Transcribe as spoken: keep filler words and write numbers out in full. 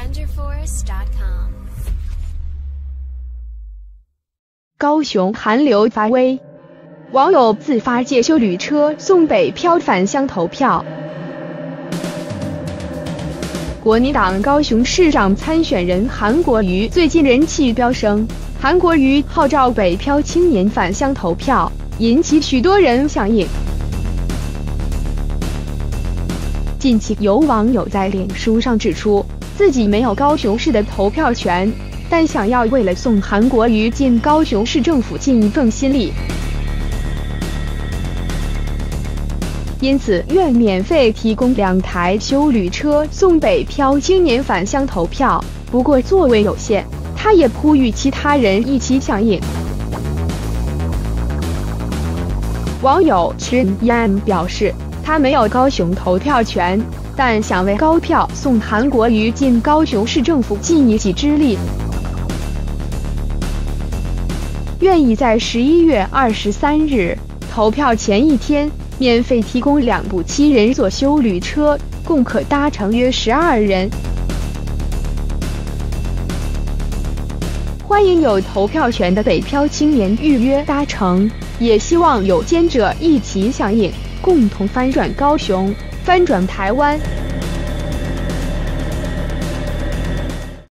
lavender forest dot com。 高雄寒流发威，网友自发借休旅车送北漂返乡投票。国民党高雄市长参选人韩国瑜最近人气飙升，韩国瑜号召北漂青年返乡投票，引起许多人响应。近期有网友在脸书上指出，自己没有高雄市的投票权，但想要为了送韩国瑜进高雄市政府尽一份心力，因此愿免费提供两台休旅车送北漂青年返乡投票。不过座位有限，他也呼吁其他人一起响应。网友 Chin Yan 表示，他没有高雄投票权，但想为高票送韩国瑜进高雄市政府尽一己之力，愿意在十一月二十三日投票前一天免费提供两部七人座休旅车，共可搭乘约十二人。欢迎有投票权的北漂青年预约搭乘，也希望有监者一起响应，共同翻转高雄，翻转台湾。